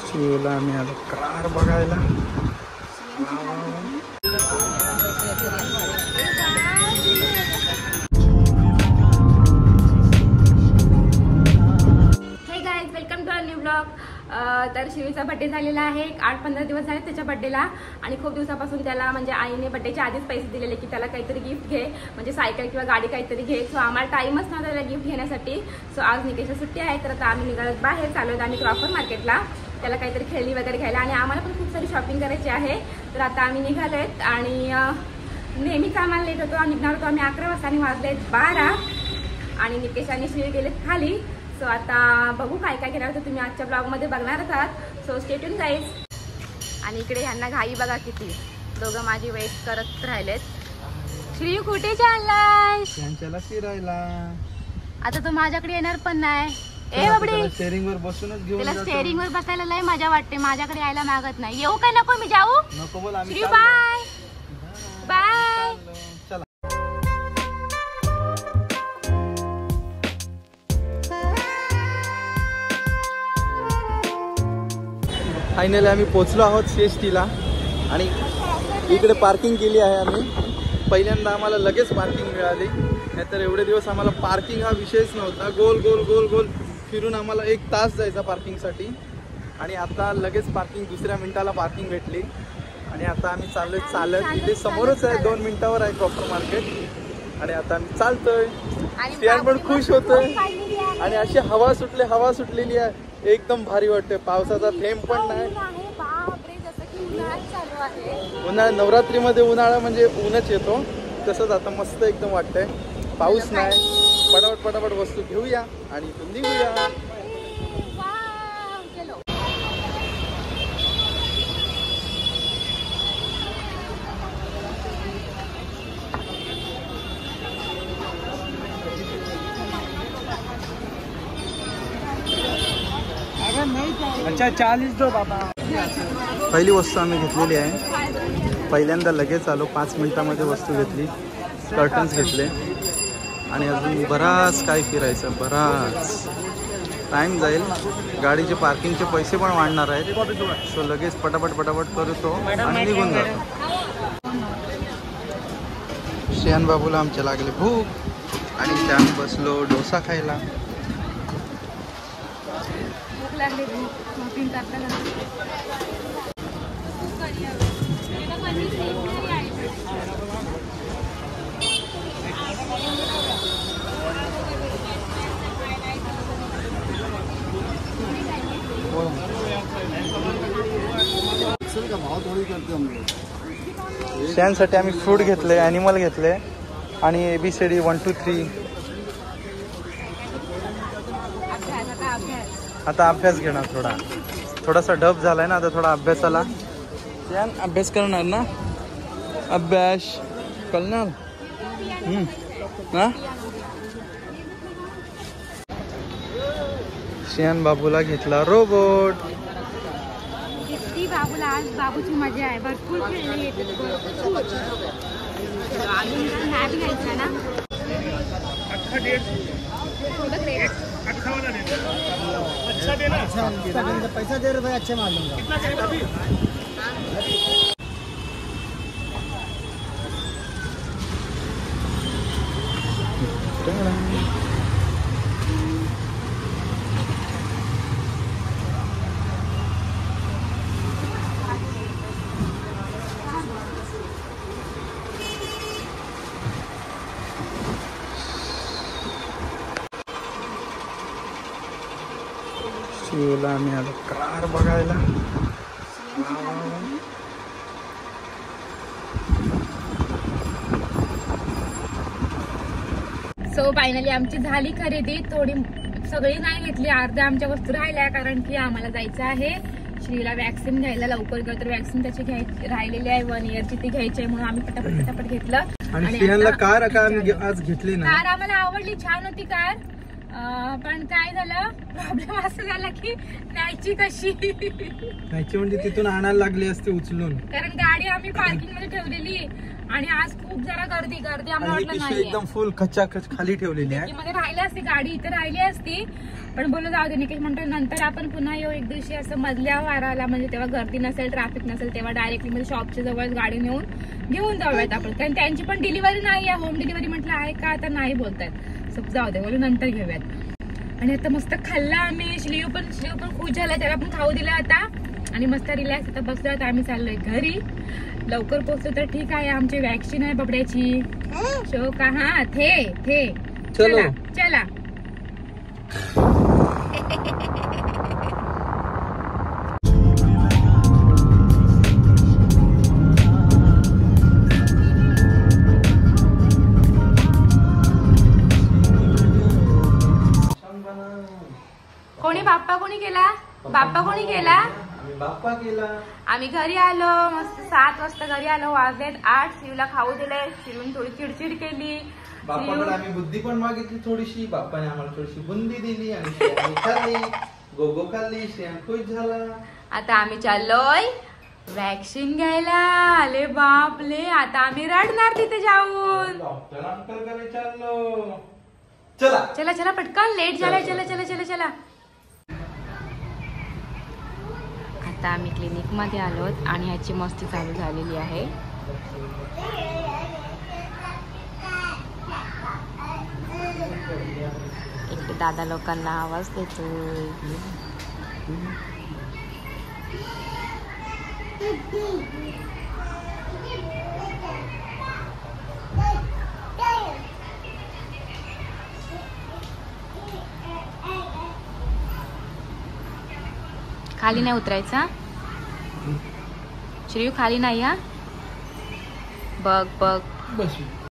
शिवला आम्ही आलो कार बघायला. Hey guys, welcome to our new blog. तर शिवीचा बड्डे झालेला आहे. 8-15 दिवस झाले त्याच्या बड्डेला आणि खूप दिवसापासून त्याला म्हणजे आईने बड्डेच्या आधीच पैसे दिलेले की त्याला काहीतरी गिफ्ट घे, म्हणजे सायकल किंवा गाडी काहीतरी घे. सो आम्हाला टाईमच नव्हता त्याला गिफ्ट घेण्यासाठी. सो आज निकेशची सुट्टी आहे तर आता आम्ही निघालो बाहेर, चालू आहेत आम्ही क्रॉफर्ड मार्केटला त्याला काहीतरी खेळणी वगैरे घ्यायला आणि आम्हाला पण खूप सारी शॉपिंग करायची आहे. तर आता आम्ही निघालो आहेत आणि नेहमीच आम्हाला लेट होतो. निघणार होतो आम्ही 11 वाजता आणि वाजले 12 आणि निकेश आणि शिवी गेलेत खाली. सो आता बघू काय काय घेणार होतं तुम्ही आजच्या ब्लॉगमध्ये बघणारच आहात. So stay tune guys. आणि इकडे ह्यांना घाई बघा किती, दोघं माझी वेट करत राहिलेत. श्री कुठे चाललाय? त्यांच्याला फिरायला. आता तो माझ्याकडे येणार पण नाही. ए बाबडी, स्टेअरिंग वर बसूनच घेऊन त्याला स्टेअरिंग वर बसायला लय मजा वाटते, माझ्याकडे यायला मागत नाही. येऊ काय नको? मी जाऊ? नको बोल. आम्ही श्री बाय बाय. चला. फायनली आम्ही पोहोचलो आहोत CST-ला आणि इकडे पार्किंग केली आहे आम्ही. पहिल्यांदा आम्हाला लगेच पार्किंग मिळाली, नाहीतर एवढे दिवस आम्हाला पार्किंग हा विषयच नव्हता. गोल गोल गोल गोल फिरून आम्हाला 1 तास जायचा पार्किंगसाठी आणि आता लगेच पार्किंग, दुसऱ्या मिनिटाला पार्किंग भेटली. आणि आता आम्ही चालत इथे समोरच आहे, 2 मिनिटावर आहे क्रॉफर्ड मार्केट. आणि आता आम्ही चालतोय. सियान पण खुश होतोय आणि अशी हवा सुटलेली आहे, एकदम भारी वाटते. पावसाचा थेंब पण नाही. उन्हाळा, नवरात्रीमध्ये उन्हाळा म्हणजे ऊनच येतो तसंच आता मस्त एकदम वाटतंय. पाऊस नाही. पटापट वस्तू घेऊया आणि इथून निघूया. अच्छा 40 दो बाबा. पहिली वस्तू आम्ही घेतलेली आहे. पहिल्यांदा लगेच आलो, 5 मिनिटामध्ये वस्तू घेतली. कर्टन्स घेतले आणि अजून बराच काय फिरायचं, बराच टाईम जाईल. गाडीचे पार्किंगचे पैसे पण वाढणार आहेत. सो लगेच पटापट करतो आणि निघून जातो. शियान बाबूला आमच्या लागले भूक आणि इथे आम्ही बसलो डोसा खायला. शियानसाठी आम्ही फ्रूट घेतले, ॲनिमल घेतले आणि ABCD 1 2 3. आता अभ्यास घेणार, थोडासा डब झालाय ना, आता थोडा अभ्यासाला. शियान अभ्यास करणार ना? अभ्यास करणार ना? शियान बाबूला घेतला रोबोट. किती बाबूला आज बाबूची मजा आहे, भरपूर खेळणी येते. घ्यायचा ना पैसा दे रहे भाई, अच्छे माल दूंगा. शिवला आम्ही आलो कार बघायला. सो फायनली आमची झाली खरेदी. थोडी, सगळी नाही घेतली, अर्ध्या आमच्या वस्तू राहिल्या कारण की आम्हाला जायचं आहे श्रीला वॅक्सिन घ्यायला लवकर. तर वॅक्सिन त्याची राहिलेली आहे 1 इयरची, ती घ्यायची आहे म्हणून आम्ही पटापट घेतलं. आणि शियानला कार आज घेतली ना. कार आम्हाला आवडली, छान होती कार. पण काय झालं, प्रॉब्लेम असं झाला की न्यायची कशी, न्यायची म्हणजे तिथून आणायला लागली असते उचलून, कारण गाडी आम्ही पार्किंग मध्ये ठेवलेली आणि आज खूप जरा गर्दी आम्हाला वाटलं नाही एकदम फुल खचाखच खाली ठेवलेली आहे. मध्ये राहिली असती गाडी, इथे राहिली असती, पण बोलू जाऊ दे. निकेश म्हणतो नंतर आपण पुन्हा येऊ एक दिवशी असं मधल्या वाराला, म्हणजे तेव्हा गर्दी नसेल, ट्रॅफिक नसेल, तेव्हा डायरेक्टली म्हणजे शॉपच्या जवळ गाडी घेऊन जाऊयात आपण, कारण त्यांची पण डिलिव्हरी नाही आहे. होम डिलिव्हरी म्हटलं आहे का, आता नाही बोलतायत. सब जाऊ दे, बोलू नंतर घेऊयात. आणि आता मस्त खाल्ला आम्ही. श्रीयू पण खुश झाला, त्याला पण खाऊ दिला आता आणि मस्त रिलॅक्स आता बसलो. आता आम्ही चाललोय घरी. लवकर पोहोचलो तर ठीक आहे. आमची वॅक्सिन आहे बबड्याची. शो का, हा थे चला. कोणी बाप्पा कोणी केला? बाप्पा केला. आम्ही घरी आलो मस्त 7 वाजता घरी आलो. वाजलेत 8. शिवला खाऊ दिले. शिवून थोडी चिडचिड केली. बाप्पाकडे आम्ही बुद्धी पण मागितली थोडीशी. बाप्पाने आम्हाला थोडीशी बुंदी दिली आणि खाल्ली. गोगो खाल्ली. श्रेयान खुश झाला. आता आम्ही चाललोय वॅक्सिन घ्यायला. आले बापले, आता आम्ही रडणार तिथे जाऊन. डॉक्टर अंकलकडे चाललो. चला पटकन, लेट झालाय. चला. आता आम्ही क्लिनिक मध्ये आलोत आणि ह्याची मस्ती चालू झालेली आहे. इकडे दादा लोकांना आवाज देतोय. खाली नाही उतरायचा. श्रीयू खाली नाही. हा बघ बस.